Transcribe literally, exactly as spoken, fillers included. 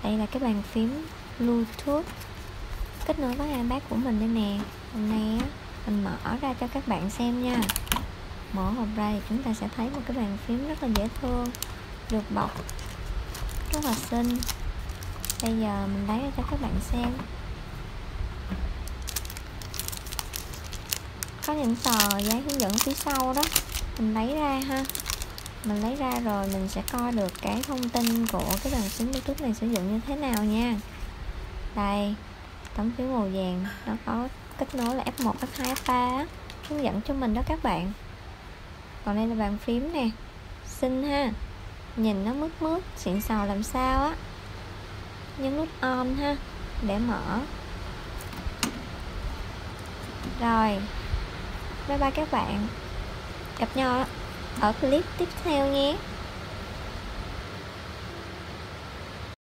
Đây là cái bàn phím Bluetooth kết nối với iPad của mình đây nè. Hôm nay á, mình mở ra cho các bạn xem nha. Mở hộp ra thì chúng ta sẽ thấy một cái bàn phím rất là dễ thương, được bọc rất là xinh. Bây giờ mình lấy ra cho các bạn xem. Có những tờ giấy hướng dẫn phía sau đó. Mình lấy ra ha. Mình lấy ra rồi mình sẽ coi được cái thông tin của cái bàn phím Bluetooth này sử dụng như thế nào nha. Đây, tấm phím màu vàng nó có kết nối là F một, F hai, F ba hướng dẫn cho mình đó các bạn. Còn đây là bàn phím nè, xinh ha, nhìn nó mướt mướt xịn sò làm sao á. Nhấn nút on ha để mở. Rồi, bye bye các bạn, gặp nhau ở clip tiếp theo nhé.